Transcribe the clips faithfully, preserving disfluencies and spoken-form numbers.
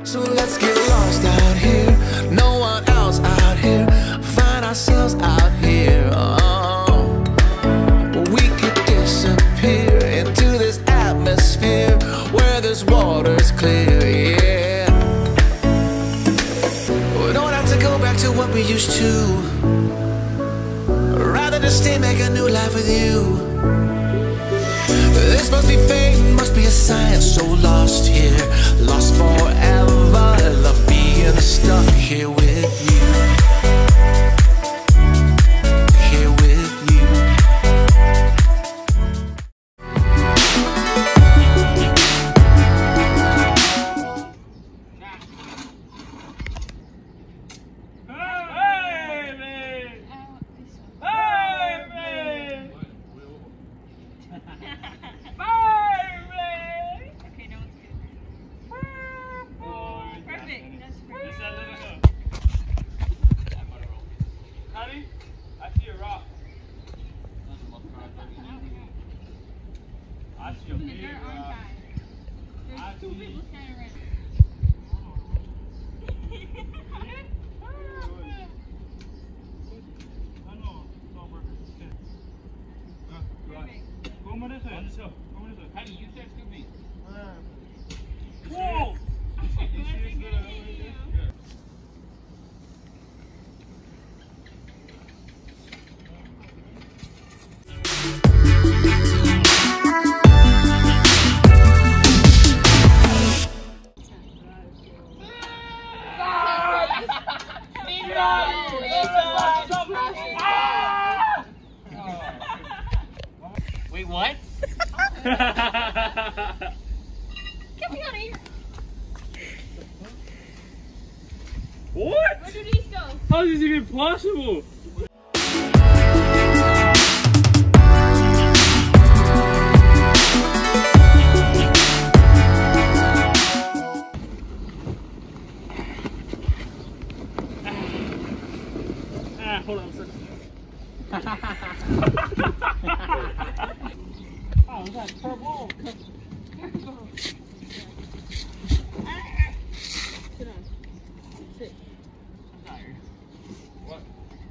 So let's get lost out here, no one else out here, find ourselves out here. Oh, we could disappear into this atmosphere where this water's clear, yeah. We don't have to go back to what we used to, rather just stay, make a new life with you. This must be fate, must be a sign. So lost here, lost forever. Love being stuck here with you, here with you. Whoa! Wait, what? Get me out of here. What? Where do these go? How is this even possible? Ah, hold on a second. Oh, that's purple. Careful. Sit on. Sit. I'm tired. What?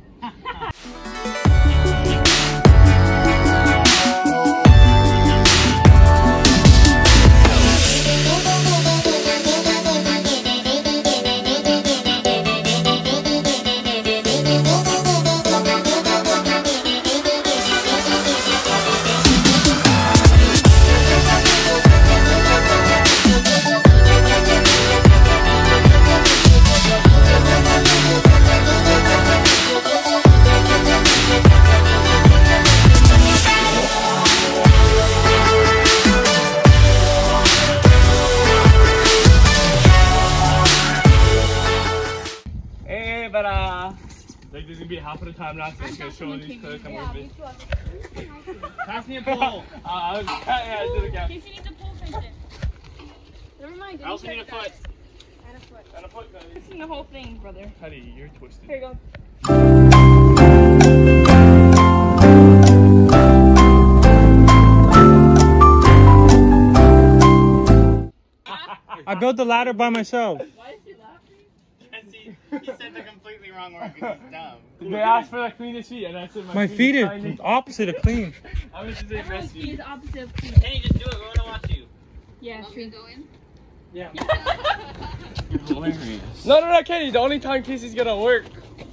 Like there's gonna be half of the time not just gonna show these clothes I'm wearing. Pass me a pole. uh, I was yeah, I did it again. Casey needs a pole for it. Never mind. I also need a foot. And a foot. And a foot, Cuddy. This is the whole thing, brother. Cuddy, you're twisted. Here you go. I built the ladder by myself. Why is he laughing? He, he said the completely wrong word because he's dumb. They asked for the cleanest feet, and I said my, My feet is are tiny. opposite of clean. I was just saying Everyone's best feet feet. is opposite of clean. Can you just do it? We want to watch you. Yeah, true. Go in? Yeah. You're hilarious. No, no, no, Kenny. The only time Casey's gonna work.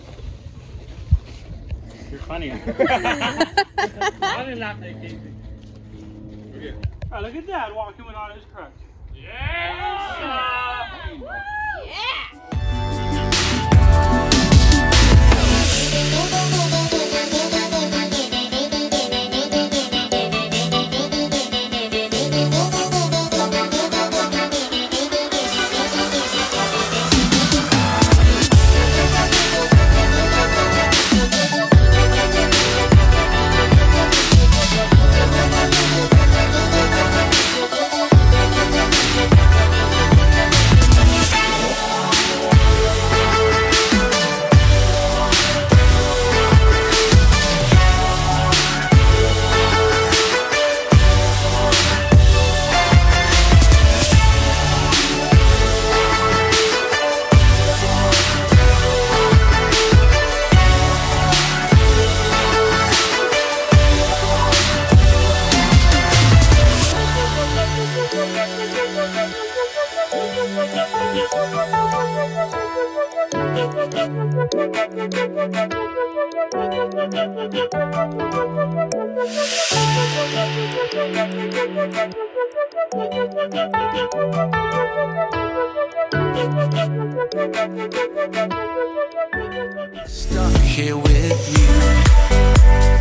You're funny. I did not make Casey. We're good. Alright, look at Dad walking with all his crutch. Yeah! Yeah! Stuck here with you.